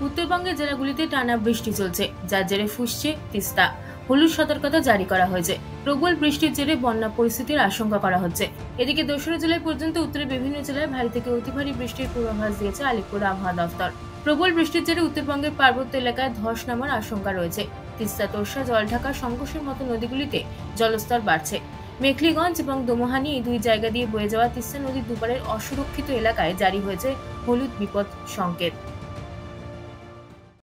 উত্তরবঙ্গের জেলাগুলিতে টানা বৃষ্টি চলছে, যার জেরে ফুঁসছে তিস্তা। হলুদ সতর্কতা জারি করা হয়েছে। প্রবল বৃষ্টির জেরে বন্যা পরিস্থিতির আশঙ্কা করা হচ্ছে। এদিকে 2রা জুলাই পর্যন্ত উত্তরের বিভিন্ন জেলায় ভারী থেকে অতি ভারী বৃষ্টির পূর্বাভাস দিয়েছে আলিপুর আবহাওয়া দফতর। প্রবল বৃষ্টির জেরে উত্তরবঙ্গের পার্বত্য এলাকায় ধস নামার আশঙ্কা রয়েছে। তিস্তা, তোরসা, জলঢাকা, শঙ্কোষের মতো নদীগুলিতে জলস্তর বাড়ছে। মেখলিগঞ্জ এবং দোমোহানি এই দুই জায়গা দিয়ে বয়ে যাওয়া তিস্তা নদীর দুপারের অসুরক্ষিত এলাকায় জারি হয়েছে হলুদ বিপদ সংকেত।